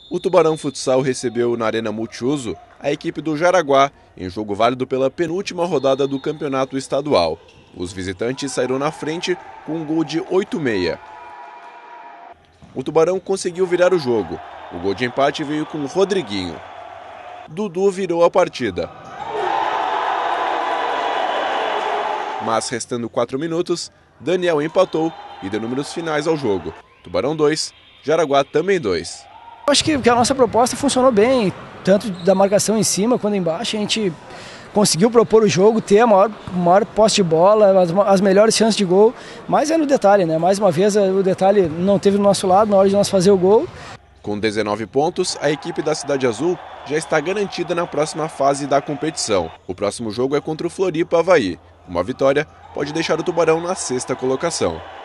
O Tubarão Futsal recebeu na Arena Multiuso a equipe do Jaraguá em jogo válido pela penúltima rodada do campeonato estadual. Os visitantes saíram na frente com um gol de 8-6. O Tubarão conseguiu virar o jogo. O gol de empate veio com o Rodriguinho. Dudu virou a partida. Mas restando 4 minutos, Daniel empatou e deu números finais ao jogo. Tubarão 2, Jaraguá também 2. Acho que a nossa proposta funcionou bem, tanto da marcação em cima quanto embaixo. A gente conseguiu propor o jogo, ter a maior posse de bola, as melhores chances de gol, mas é no detalhe, né? Mais uma vez o detalhe não teve do nosso lado na hora de nós fazer o gol. Com 19 pontos, a equipe da Cidade Azul já está garantida na próxima fase da competição. O próximo jogo é contra o Floripa Avaí. Uma vitória pode deixar o Tubarão na 6ª colocação.